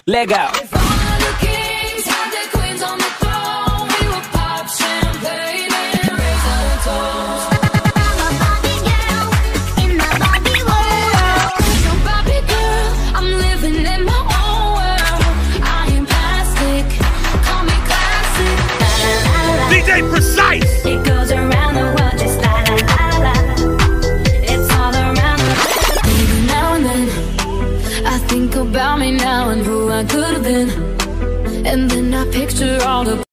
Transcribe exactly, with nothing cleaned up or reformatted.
Let go. If all the kings had their queens on the throne, we would pop champagne and raise our toast. I'm a Barbie girl in my Barbie world. So Barbie girl, I'm living in my own world. I am plastic, call me classic. La, la, la, la. D J Precise. It goes around the world just la la la la. It's all around the world. Maybe now and then I think about me now and who I could have been, and then I picture all the